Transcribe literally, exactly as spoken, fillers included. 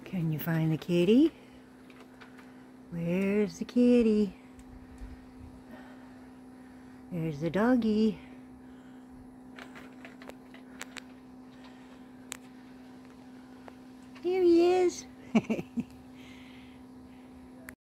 Can you find the kitty? Where's the kitty? There's the doggy. Here he is.